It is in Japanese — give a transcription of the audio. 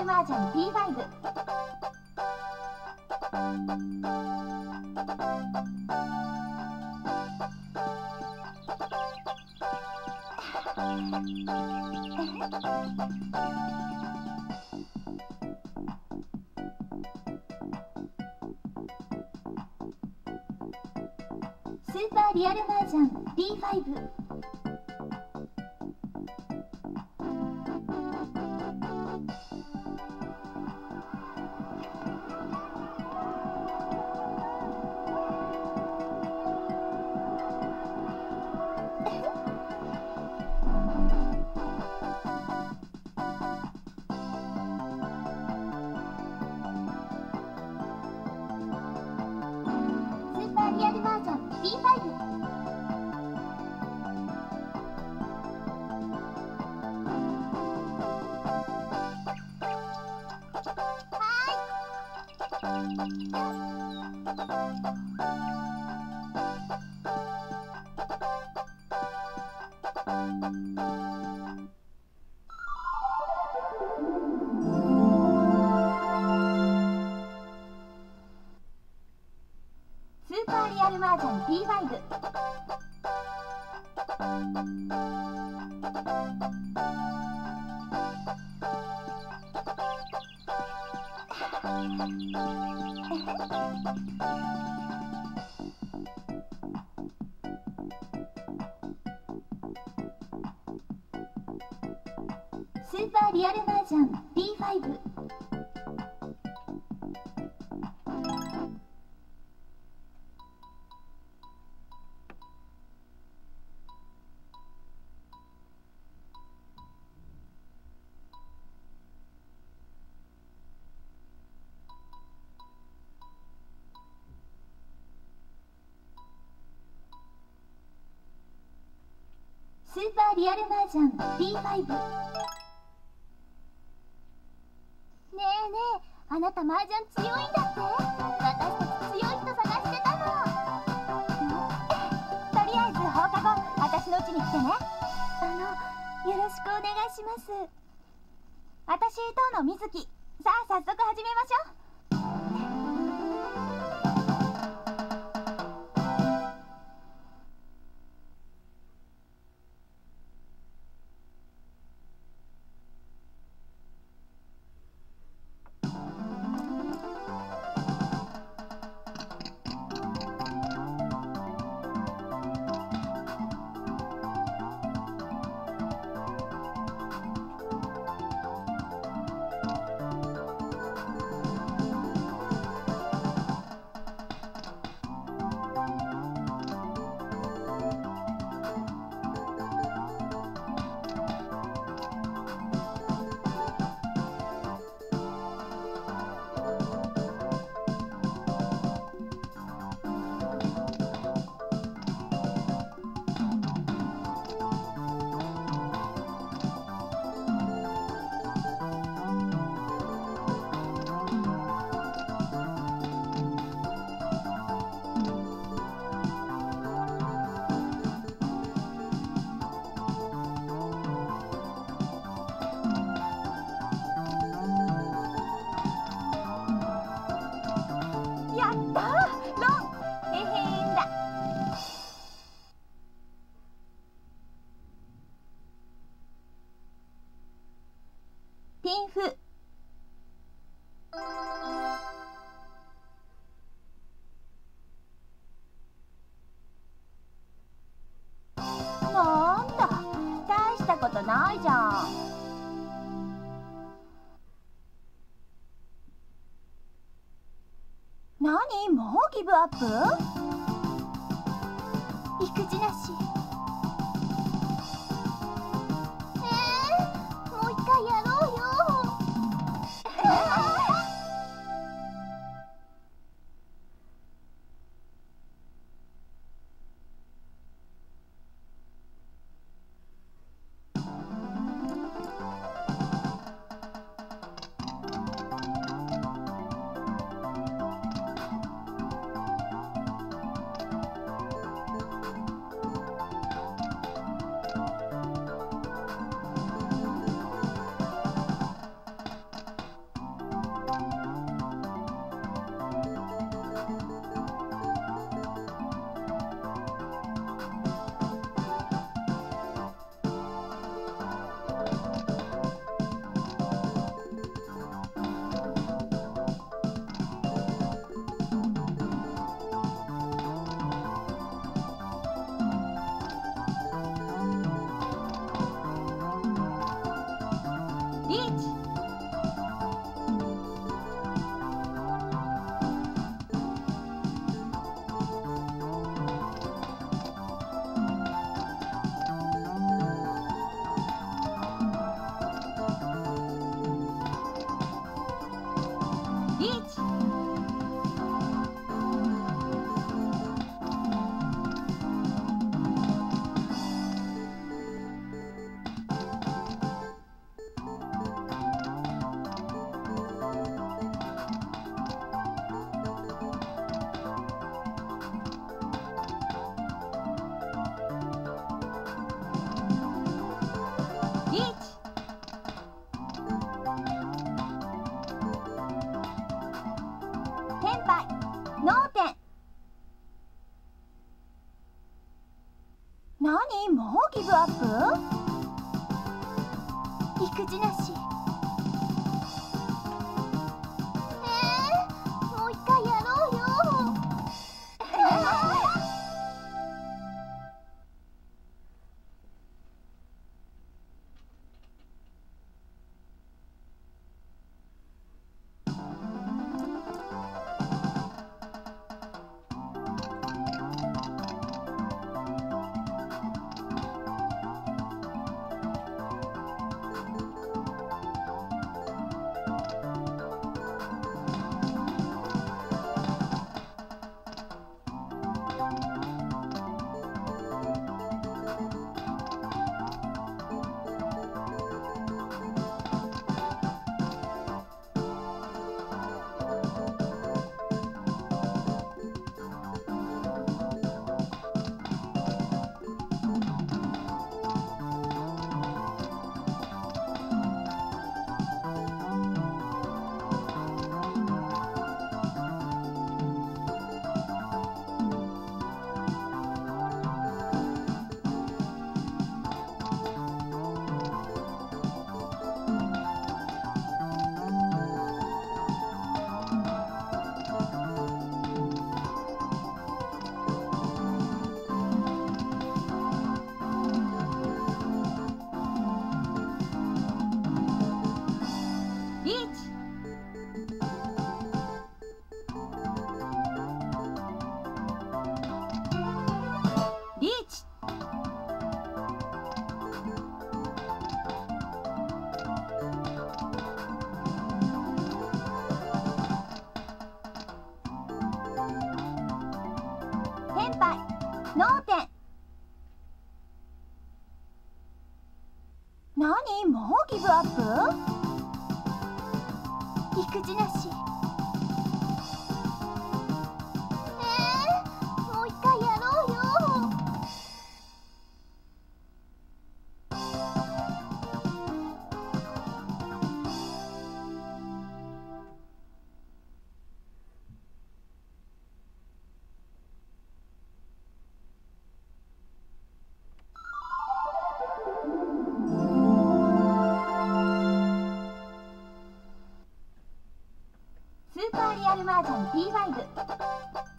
ルマージャン P5。スーパーリアルマージャン P5。リアルマージャン P5。スーパーリアルマージャン P5。スーパーリアルマージャン P5。スーパーリアルマージャン P5。ねえねえ、あなたマージャン強いんだって。私たち強い人探してたの。とりあえず放課後私の家に来てね。よろしくお願いします。私遠野みずき。さあ早速始めましょう。やったー、ロン、へへんだ。ピンフ。なんだ、大したことないじゃん。何、もうギブアップ？育児なし。もう一回やろうよ。 リーチ。リーチ。リーチ。テンパイ、脳天。何、もうギブアップ？育児なし。もう一回やろうよ。リーチ。リーチ。テンパイ、脳天。何、もうギブアップ？育児なし。もう一回やろうよ。スーパーリアルマージャン P5